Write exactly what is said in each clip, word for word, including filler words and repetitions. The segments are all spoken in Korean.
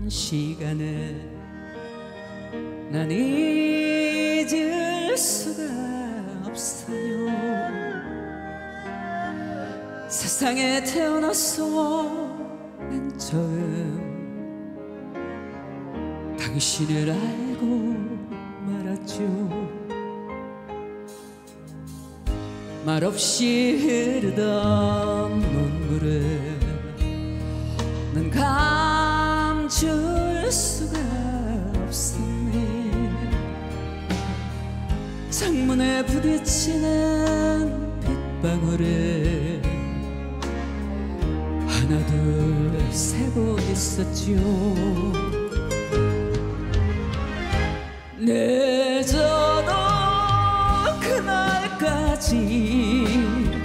시간을 난 잊을 수가 없어요. 세상에 태어나서 맨 처음 당신을 알고 말았죠. 말없이 흐르던 눈물을 난 감출 수가 없었네. 창문에 부딪히는 빗방울을 하나 둘 세고 있었죠. 늦어도 그날까지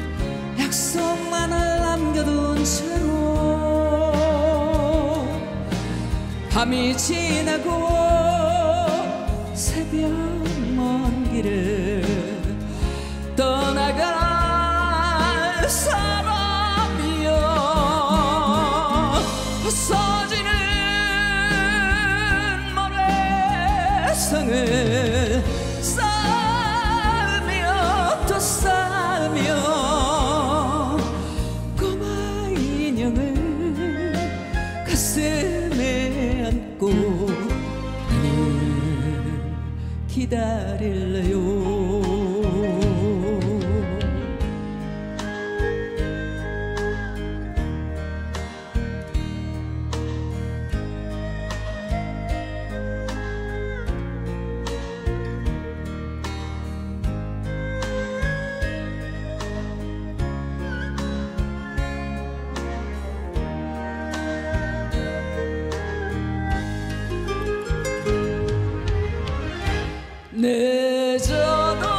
약속만을 남겨둔 채로 밤이 지나고 새벽 먼 길을 떠나갈 사람이여. 부서지는 모래성을 쌓으며 또 쌓으며 꼬마 인형을 가슴에 안고 나는 기다릴래요. 늦어도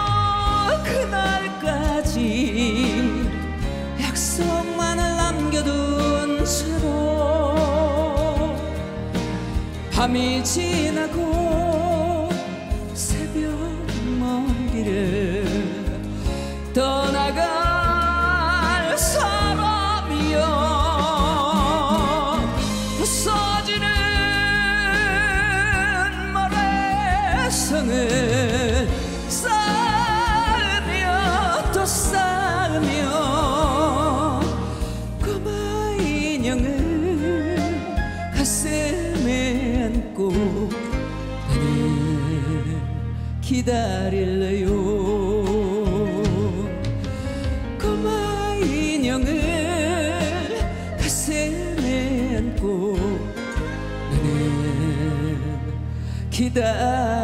그날까지 약속만을 남겨둔 채로 밤이 지나고 새벽 먼 길을 떠나갈 사람이여. 부서지는 성을 쌓으며 또 쌓으며 꼬마 인형을 가슴에 안고 나는 기다릴래요. 꼬마 인형을 가슴에 안고 나는 기다릴래요.